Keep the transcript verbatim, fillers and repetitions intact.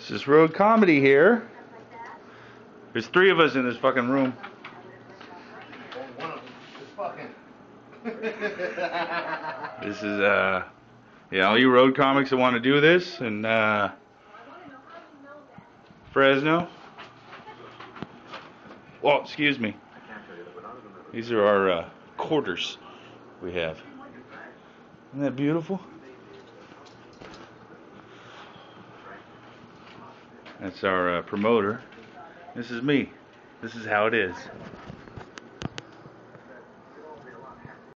This is Road Comedy here. There's three of us in this fucking room. One of them is fucking. This is, uh, yeah, all you road comics that want to do this in uh, Fresno. Well, excuse me. These are our uh, quarters we have. Isn't that beautiful? That's our uh, promoter. This is me. This is how it is.